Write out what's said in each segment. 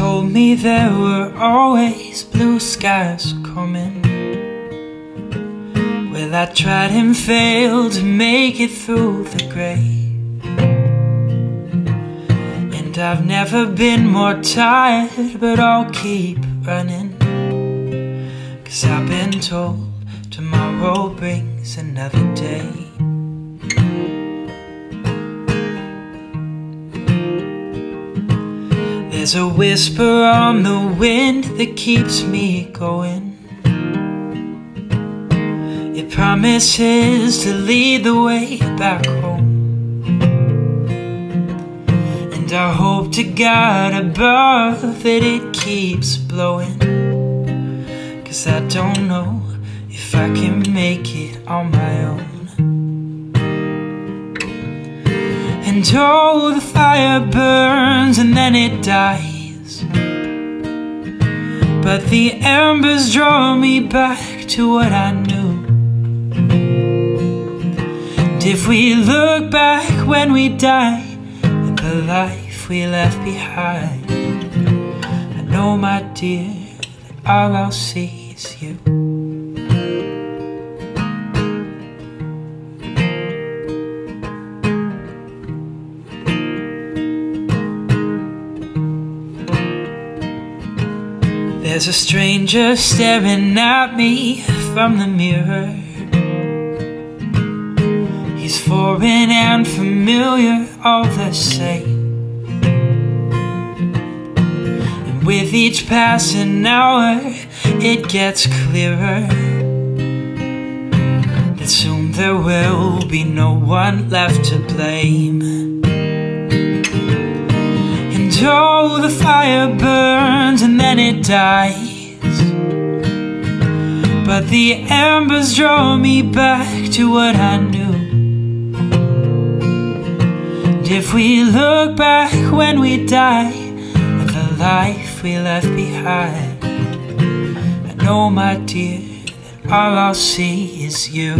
told me there were always blue skies coming. Well, I tried and failed to make it through the grey, and I've never been more tired, but I'll keep running, 'cause I've been told tomorrow brings another day. There's a whisper on the wind that keeps me going. It promises to lead the way back home, and I hope to God above that it keeps blowing, 'cause I don't know if I can make it on my own. And oh, the fire burns and then it dies, but the embers draw me back to what I knew. And if we look back when we die at the life we left behind, I know, my dear, that all I'll see is you. There's a stranger staring at me from the mirror. He's foreign and familiar all the same, and with each passing hour it gets clearer that soon there will be no one left to blame. Oh, the fire burns and then it dies, but the embers draw me back to what I knew. And if we look back when we die at the life we left behind, I know, my dear, that all I'll see is you.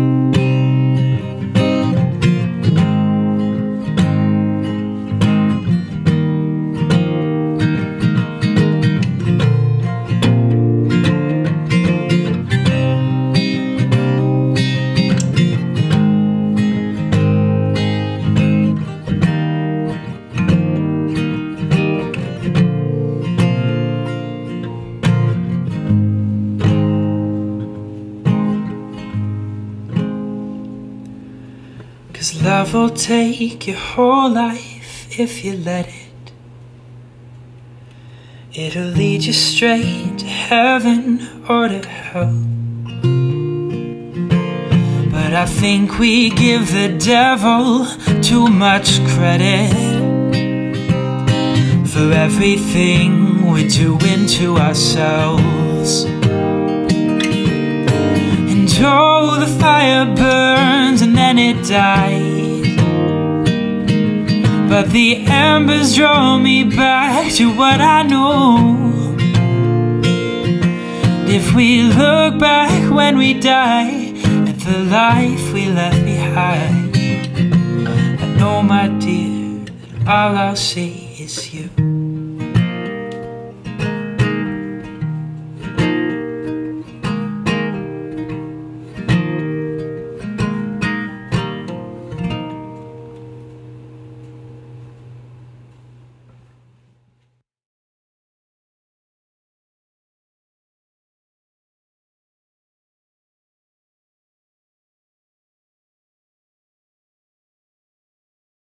Cause love will take your whole life if you let it. It'll lead you straight to heaven or to hell. But I think we give the devil too much credit for everything we're doing to ourselves. And oh, the fire burns and then it dies, but the embers draw me back to what I know. And if we look back when we die at the life we left behind, I know, my dear, that all I'll see